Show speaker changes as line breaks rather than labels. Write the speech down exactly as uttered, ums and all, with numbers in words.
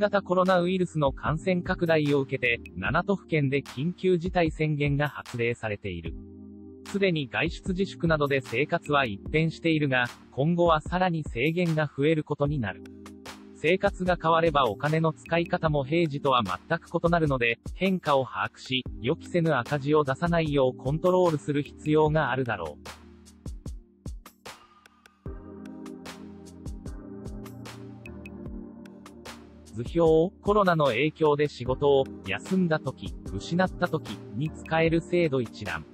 型コロナウイルスの感染拡大を受けて、ななとふけんで緊急事態宣言が発令されている。すでに外出自粛などで生活は一変しているが、今後はさらに制限が増えることになる。生活が変わればお金の使い方も平時とは全く異なるので、変化を把握し、予期せぬ赤字を出さないようコントロールする必要があるだろう。図表、コロナの影響で仕事を休んだとき、失ったときに使える制度一覧。